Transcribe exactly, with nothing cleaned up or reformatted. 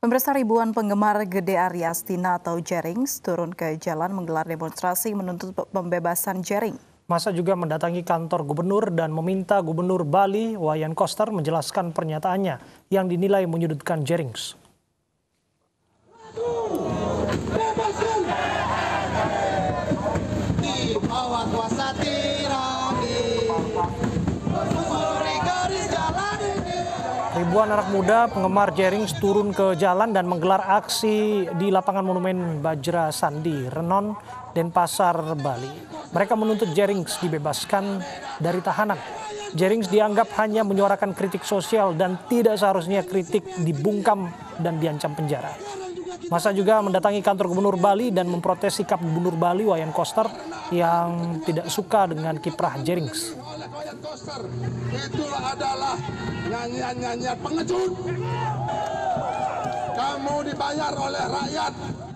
Pemirsa, ribuan penggemar Gede Aryastina atau Jerings turun ke jalan menggelar demonstrasi menuntut pembebasan Jering. Masa juga mendatangi kantor gubernur dan meminta Gubernur Bali Wayan Koster menjelaskan pernyataannya yang dinilai menyudutkan Jerings. Ribuan anak muda penggemar Jerings turun ke jalan dan menggelar aksi di lapangan Monumen Bajra Sandi, Renon, Denpasar, Bali. Mereka menuntut Jerings dibebaskan dari tahanan. Jerings dianggap hanya menyuarakan kritik sosial dan tidak seharusnya kritik dibungkam dan diancam penjara. Masa juga mendatangi kantor Gubernur Bali dan memprotes sikap Gubernur Bali Wayan Koster yang tidak suka dengan kiprah Jerings. Itu adalah nyanyian-nyanyian pengecut. Kamu dibayar oleh rakyat